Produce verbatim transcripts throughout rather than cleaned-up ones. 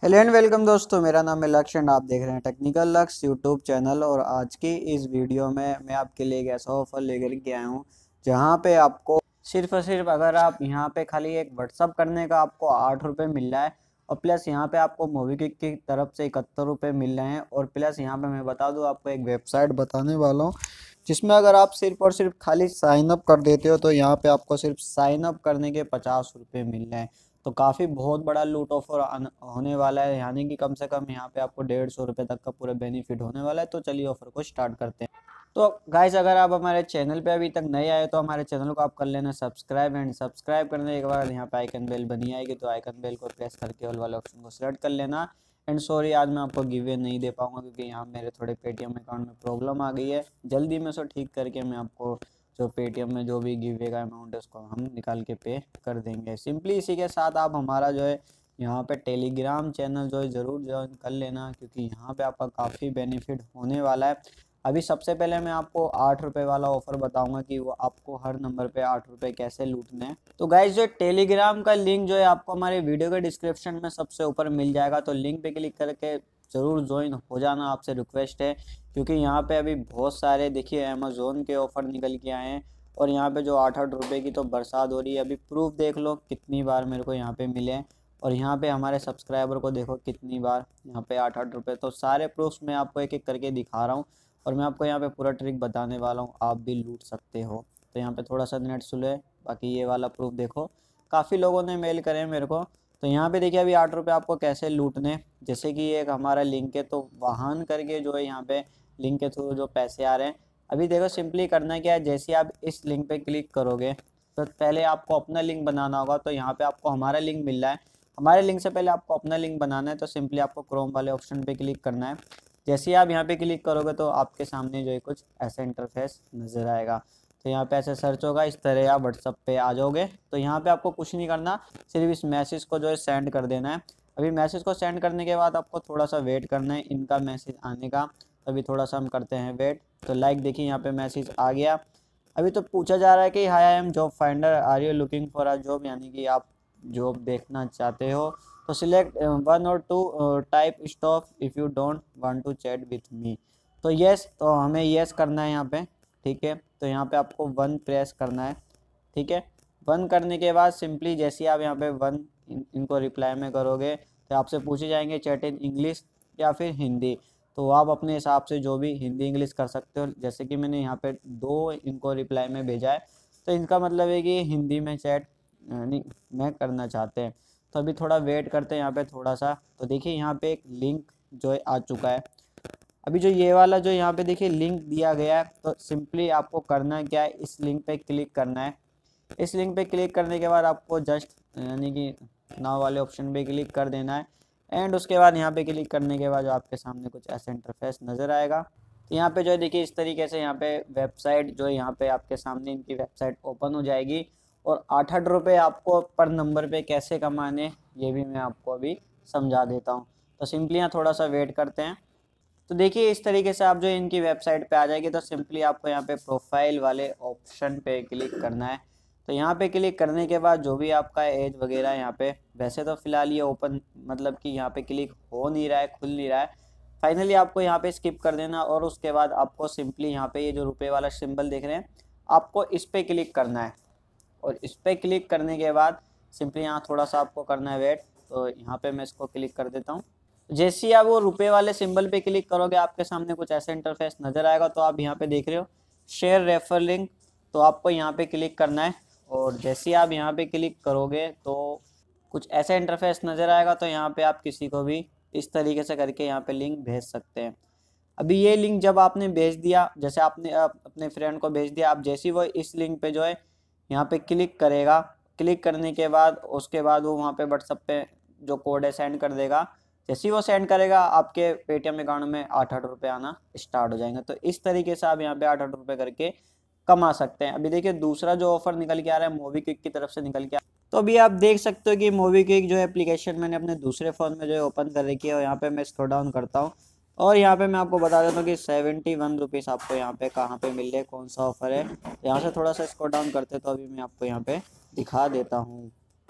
Hello and welcome दोस्तों, मेरा नाम है लक्ष्य एंड आप देख रहे हैं टेक्निकल लक्ष्य यूट्यूब चैनल। और आज की इस वीडियो में मैं आपके लिए एक ऐसा ऑफर लेकर के आया हूँ जहाँ पे आपको सिर्फ और सिर्फ अगर आप यहाँ पे खाली एक व्हाट्सअप करने का आपको आठ रुपये मिल रहा है, और प्लस यहाँ पे आपको मोबीक्विक की तरफ से इकहत्तर रुपये मिल रहे हैं। और प्लस यहाँ पे मैं बता दूँ आपको एक वेबसाइट बताने वाला हूँ जिसमें अगर आप सिर्फ और सिर्फ खाली साइन अप कर देते हो तो यहाँ पे आपको सिर्फ साइन अप करने के पचास रुपये मिल रहे हैं। तो काफ़ी बहुत बड़ा लूट ऑफर आन- होने वाला है, यानी कि कम से कम यहाँ पे आपको डेढ़ सौ रुपये तक का पूरा बेनिफिट होने वाला है। तो चलिए ऑफर को स्टार्ट करते हैं। तो गाइज, अगर आप हमारे चैनल पे अभी तक नए आए तो हमारे चैनल को आप कर लेना सब्सक्राइब, एंड सब्सक्राइब करने के बाद यहाँ पे आइकन बेल बनी आएगी तो आइकन बेल को प्रेस करके ऑल वाले ऑप्शन को सिलेक्ट कर लेना। एंड सॉरी, आज मैं आपको गिवे नहीं दे पाऊंगा क्योंकि यहाँ मेरे थोड़े पेटीएम अकाउंट में प्रॉब्लम आ गई है। जल्दी में सो ठीक करके मैं आपको जो पेटीएम में जो भी गिवे का अमाउंट है उसको हम निकाल के पे कर देंगे। सिंपली इसी के साथ आप हमारा जो है यहाँ पे टेलीग्राम चैनल जो है ज़रूर ज्वाइन कर लेना, क्योंकि यहाँ पे आपका काफ़ी बेनिफिट होने वाला है। अभी सबसे पहले मैं आपको आठ रुपये वाला ऑफर बताऊंगा कि वो आपको हर नंबर पे आठ रुपये कैसे लूटने हैं। तो गाइज, जो टेलीग्राम का लिंक जो है आपको हमारे वीडियो के डिस्क्रिप्शन में सबसे ऊपर मिल जाएगा, तो लिंक पे क्लिक करके ज़रूर ज्वाइन हो जाना, आपसे रिक्वेस्ट है। क्योंकि यहाँ पे अभी बहुत सारे देखिए अमेज़ोन के ऑफ़र निकल के आए हैं, और यहाँ पे जो आठ आठ रुपये की तो बरसात हो रही है। अभी प्रूफ देख लो कितनी बार मेरे को यहाँ पे मिले हैं, और यहाँ पे हमारे सब्सक्राइबर को देखो कितनी बार यहाँ पे आठ आठ रुपये। तो सारे प्रूफ्स मैं आपको एक एक करके दिखा रहा हूँ, और मैं आपको यहाँ पे पूरा ट्रिक बताने वाला हूँ, आप भी लूट सकते हो। तो यहाँ पे थोड़ा सा नेट स्लो है, बाकी ये वाला प्रूफ देखो काफ़ी लोगों ने मेल करे हैं मेरे को। तो यहाँ पे देखिए अभी आठ रुपये आपको कैसे लूटने, जैसे कि एक हमारा लिंक है तो वाहन करके जो है यहाँ पे लिंक के थ्रू जो पैसे आ रहे हैं। अभी देखो सिंपली करना क्या है, जैसे आप इस लिंक पे क्लिक करोगे तो पहले आपको अपना लिंक बनाना होगा। तो यहाँ पे आपको हमारा लिंक मिल रहा है, हमारे लिंक से पहले आपको अपना लिंक बनाना है। तो सिंपली आपको क्रोम वाले ऑप्शन पे क्लिक करना है। जैसे ही आप यहाँ पे क्लिक करोगे तो आपके सामने जो है कुछ ऐसा इंटरफेस नज़र आएगा। तो यहाँ पे ऐसे सर्च होगा, इस तरह आप व्हाट्सअप पे आ जाओगे। तो यहाँ पे आपको कुछ नहीं करना, सिर्फ इस मैसेज को जो है सेंड कर देना है। अभी मैसेज को सेंड करने के बाद आपको थोड़ा सा वेट करना है इनका मैसेज आने का। अभी थोड़ा सा हम करते हैं वेट। तो लाइक देखिए यहाँ पे मैसेज आ गया। अभी तो पूछा जा रहा है कि hi I am job finder, are you looking for a job, यानी कि आप जॉब देखना चाहते हो। तो सिलेक्ट वन और two type stop if you don't want to chat with me. तो यस, तो हमें यस करना है यहाँ पे। ठीक है, तो यहाँ पे आपको वन प्रेस करना है। ठीक है, वन करने के बाद सिंपली जैसे आप यहाँ पे वन इन, इनको रिप्लाई में करोगे तो आपसे पूछे जाएंगे चैट इन इंग्लिश या फिर हिंदी। तो आप अपने हिसाब से जो भी हिंदी इंग्लिश कर सकते हो। जैसे कि मैंने यहाँ पे दो इनको रिप्लाई में भेजा है, तो इनका मतलब है कि हिंदी में चैट नहीं मैं करना चाहते हैं। तो अभी थोड़ा वेट करते हैं यहाँ पे थोड़ा सा। तो देखिए यहाँ पे एक लिंक जो है आ चुका है। अभी जो ये वाला जो यहाँ पे देखिए लिंक दिया गया है, तो सिंपली आपको करना क्या है, इस लिंक पे क्लिक करना है। इस लिंक पे क्लिक करने के बाद आपको जस्ट यानी कि नाव वाले ऑप्शन पे क्लिक कर देना है। एंड उसके बाद यहाँ पे क्लिक करने के बाद जो आपके सामने कुछ ऐसा इंटरफेस नज़र आएगा। तो यहाँ पे जो है देखिए इस तरीके से यहाँ पे वेबसाइट जो है यहाँ पे आपके सामने इनकी वेबसाइट ओपन हो जाएगी। और आठ आठ रुपये आपको पर नंबर पे कैसे कमाने ये भी मैं आपको अभी समझा देता हूँ। तो सिंपली यहाँ थोड़ा सा वेट करते हैं। तो देखिए इस तरीके से आप जो इनकी वेबसाइट पे आ जाएगी। तो सिंपली आपको यहाँ पे प्रोफाइल वाले ऑप्शन पे क्लिक करना है। तो यहाँ पे क्लिक करने के बाद जो भी आपका एज वगैरह यहाँ पे, वैसे तो फिलहाल ये ओपन मतलब कि यहाँ पे क्लिक हो नहीं रहा है, खुल नहीं रहा है। फाइनली आपको यहाँ पे स्किप कर देना, और उसके बाद आपको सिंपली यहाँ पे ये जो रुपये वाला सिंबल देख रहे हैं आपको इस पर क्लिक करना है। और इस पर क्लिक करने के बाद सिंपली यहाँ थोड़ा सा आपको करना है वेट। तो यहाँ पे मैं इसको क्लिक कर देता हूँ। जैसे ही आप वो रुपए वाले सिंबल पे क्लिक करोगे आपके सामने कुछ ऐसा इंटरफेस नज़र आएगा। तो आप यहाँ पे देख रहे हो शेयर रेफर लिंक, तो आपको यहाँ पे क्लिक करना है। और जैसे ही आप यहाँ पे क्लिक करोगे तो कुछ ऐसा इंटरफेस नज़र आएगा। तो यहाँ पे आप किसी को भी इस तरीके से करके यहाँ पे लिंक भेज सकते हैं। अभी ये लिंक जब आपने भेज दिया, जैसे आपने अपने फ्रेंड को भेज दिया, आप जैसे ही वो इस लिंक पे जो है यहाँ पे क्लिक करेगा, क्लिक करने के बाद उसके बाद वो वहाँ पे व्हाट्सएप पे जो कोड है सेंड कर देगा। जैसे ही वो सेंड करेगा आपके पेटीएम अकाउंट में आठ आठ रुपये आना स्टार्ट हो जाएंगे। तो इस तरीके से आप यहाँ पे आठ आठ रुपये करके कमा सकते हैं। अभी देखिए दूसरा जो ऑफर निकल के आ रहा है मोबीक्विक की तरफ से निकल के आ तो अभी आप देख सकते हो कि मोबीक्विक जो है एप्लीकेशन मैंने अपने दूसरे फ़ोन में जो है ओपन कर रखी है। और यहाँ पे मैं स्क्रॉल डाउन करता हूँ, और यहाँ पे मैं आपको बता देता हूँ कि सेवेंटी वन रुपीज़ आपको यहाँ पे कहाँ पे मिल रहे हैं, कौन सा ऑफर है। यहाँ से थोड़ा सा स्क्रॉल डाउन करते तो अभी मैं आपको यहाँ पे दिखा देता हूँ।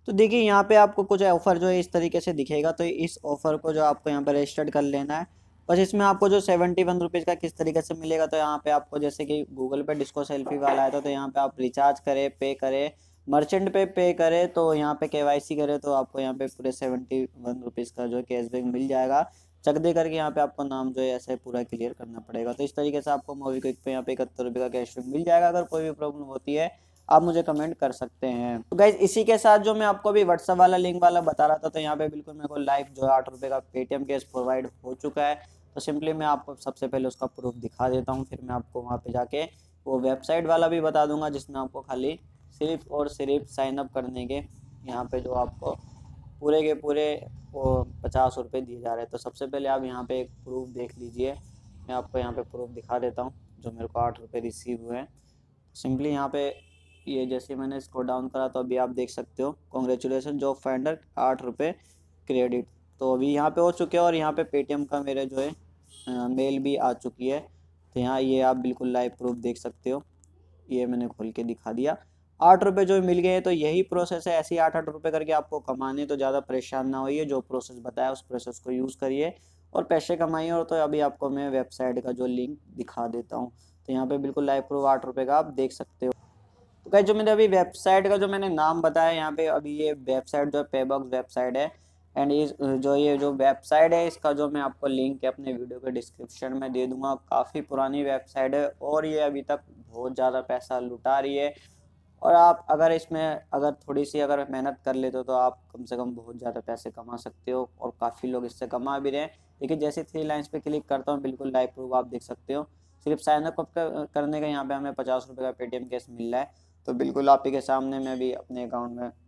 तो देखिए यहाँ पे आपको कुछ ऑफ़र जो है इस तरीके से दिखेगा, तो इस ऑफ़र को जो आपको यहाँ पे रजिस्टर्ड कर लेना है। बस इसमें आपको जो सेवेंटी वन रुपीज़ का किस तरीके से मिलेगा, तो यहाँ पे आपको जैसे कि गूगल पे डिस्को सेल्फी वाला है, तो, तो यहाँ पे आप रिचार्ज करें, पे करें, मर्चेंट पे पे करें, तो यहाँ पे केवाईसी करें, तो आपको यहाँ पे पूरे सेवेंटी वन रुपीज़ का जो है कैशबैक मिल जाएगा। चक दे करके यहाँ पे आपको नाम जो है ऐसे पूरा क्लियर करना पड़ेगा। तो इस तरीके से आपको मोबीक्विक पे यहाँ पे इकहत्तर रुपये का कैशबैक मिल जाएगा। अगर कोई भी प्रॉब्लम होती है आप मुझे कमेंट कर सकते हैं। तो गाइज इसी के साथ जो मैं आपको अभी व्हाट्सअप वाला लिंक वाला बता रहा था, तो यहाँ पे बिल्कुल मेरे को लाइव जो है आठ रुपये का पेटीएम कैश प्रोवाइड हो चुका है। तो सिंपली मैं आपको सबसे पहले उसका प्रूफ दिखा देता हूँ, फिर मैं आपको वहाँ पे जाके वो वेबसाइट वाला भी बता दूंगा जिसमें आपको खाली सिर्फ और सिर्फ साइन अप करने के यहाँ पे जो आपको पूरे के पूरे वो पचास रुपये दिए जा रहे हैं। तो सबसे पहले आप यहाँ पे एक प्रूफ देख लीजिए। मैं आपको यहाँ पे प्रूफ दिखा देता हूँ जो मेरे को आठ रुपये रिसीव हुए हैं। सिंपली यहाँ पे ये जैसे मैंने इसको डाउन करा तो अभी आप देख सकते हो, कॉन्ग्रेचुलेसन जॉब फाइंडर आठ रुपये क्रेडिट। तो अभी यहाँ पे हो चुके हैं और यहाँ पे पेटीएम का मेरे जो है आ, मेल भी आ चुकी है। तो यहाँ ये आप बिल्कुल लाइव प्रूफ देख सकते हो, ये मैंने खोल के दिखा दिया। आठ रुपये जो मिल गए हैं, तो यही प्रोसेस है, ऐसे ही आठ आठ रुपये करके आपको कमाने। तो ज़्यादा परेशान ना होइए, जो प्रोसेस बताया उस प्रोसेस को यूज़ करिए और पैसे कमाइए। और तो अभी आपको मैं वेबसाइट का जो लिंक दिखा देता हूँ। तो यहाँ पे बिल्कुल लाइव प्रूफ आठ रुपये का आप देख सकते हो। तो गाइस जो मैंने अभी वेबसाइट का जो मैंने नाम बताया, यहाँ पे अभी ये वेबसाइट जो है पेबॉक्स वेबसाइट है। एंड इस जो ये जो वेबसाइट है इसका जो मैं आपको लिंक है अपने वीडियो के डिस्क्रिप्शन में दे दूंगा। काफ़ी पुरानी वेबसाइट है और ये अभी तक बहुत ज़्यादा पैसा लुटा रही है। और आप अगर इसमें अगर थोड़ी सी अगर मेहनत कर लेते हो तो आप कम से कम बहुत ज़्यादा पैसे कमा सकते हो और काफ़ी लोग इससे कमा भी रहे हैं। लेकिन जैसे थ्री लाइन्स पे क्लिक करता हूँ बिल्कुल लाइव प्रूफ आप देख सकते हो। सिर्फ साइनअप करने का यहाँ पे हमें पचास रुपये का पेटीएम कैश मिल रहा है। तो बिल्कुल आप ही के सामने मैं भी अपने अकाउंट में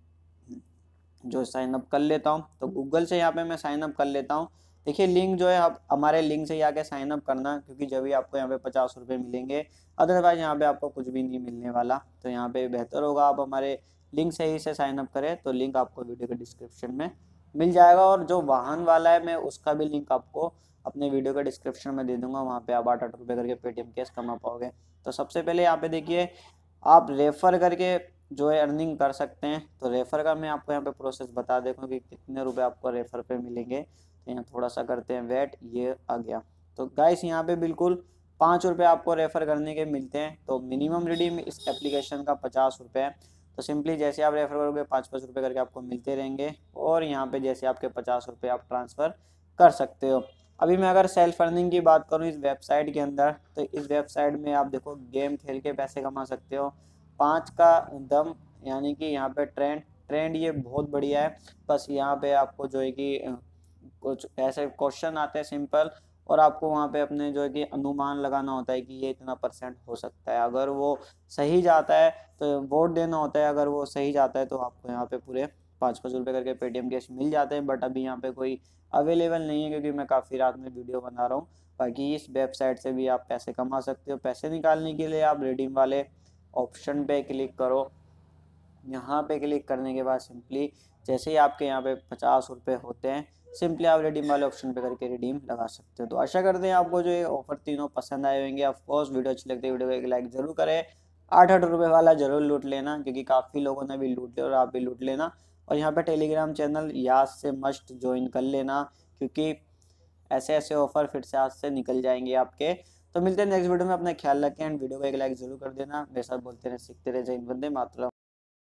जो साइन अप कर लेता हूँ। तो गूगल से यहाँ पे मैं साइन अप कर लेता हूँ। देखिए लिंक जो है आप हमारे लिंक से ही आके साइन अप करना, क्योंकि जब भी आपको यहाँ पे पचास रुपये मिलेंगे, अदरवाइज यहाँ पे आपको कुछ भी नहीं मिलने वाला। तो यहाँ पे बेहतर होगा आप हमारे लिंक से ही से साइन अप करें। तो लिंक आपको वीडियो के डिस्क्रिप्शन में मिल जाएगा। और जो वाहन वाला है मैं उसका भी लिंक आपको अपने वीडियो के डिस्क्रिप्शन में दे दूंगा, वहाँ पे आप आठ आठ रुपये करके पेटीएम कैश कमा पाओगे। तो सबसे पहले यहाँ पे देखिए आप रेफ़र करके जो है अर्निंग कर सकते हैं। तो रेफ़र का मैं आपको यहाँ पे प्रोसेस बता देता हूँ कि कितने रुपए आपको रेफ़र पे मिलेंगे। तो यहाँ थोड़ा सा करते हैं वेट, ये आ गया। तो गाइस यहाँ पे बिल्कुल पाँच रुपये आपको रेफ़र करने के मिलते हैं। तो मिनिमम रिडीम इस एप्लीकेशन का पचास रुपये है। तो सिंपली जैसे आप रेफ़र करोगे पाँच पाँच रुपये करके आपको मिलते रहेंगे और यहाँ पे जैसे आपके पचास रुपये आप ट्रांसफ़र कर सकते हो। अभी मैं अगर सेल्फ अर्निंग की बात करूँ इस वेबसाइट के अंदर, तो इस वेबसाइट में आप देखो गेम खेल के पैसे कमा सकते हो। पाँच का दम यानी कि यहाँ पे ट्रेंड ट्रेंड ये बहुत बढ़िया है। बस यहाँ पे आपको जो है कि कुछ ऐसे क्वेश्चन आते हैं सिंपल, और आपको वहाँ पे अपने जो है कि अनुमान लगाना होता है कि ये इतना परसेंट हो सकता है। अगर वो सही जाता है तो वोट देना होता है, अगर वो सही जाता है तो आपको यहाँ पे पूरे पाँच पाँच रुपये करके पेटीएम कैश मिल जाते हैं। बट अभी यहाँ पे कोई अवेलेबल नहीं है क्योंकि मैं काफ़ी रात में वीडियो बना रहा हूँ। बाकी इस वेबसाइट से भी आप पैसे कमा सकते हो। पैसे निकालने के लिए आप रिडीम वाले ऑप्शन पे क्लिक करो। यहाँ पे क्लिक करने के बाद सिंपली जैसे ही आपके यहाँ पे पचास रुपये होते हैं, सिंपली आप रिडीम वाले ऑप्शन पे करके रिडीम लगा सकते हो। तो आशा करते हैं आपको जो ये ऑफर तीनों पसंद आए होंगे। ऑफ कोर्स वीडियो अच्छी लगती है वीडियो को एक लाइक जरूर करें। आठ आठ रुपये वाला जरूर लूट लेना, क्योंकि काफ़ी लोगों ने भी लूट लिया और आप भी लूट लेना। और यहाँ पे टेलीग्राम चैनल याद से मस्ट ज्वाइन कर लेना, क्योंकि ऐसे ऐसे ऑफर फिर से आज से निकल जाएंगे आपके। तो मिलते हैं नेक्स्ट वीडियो में, अपना ख्याल रखें एंड वीडियो को एक लाइक जरूर कर देना। मेरे साथ बोलते रहे सीखते रहे। जय हिंद, वंदे मातरम।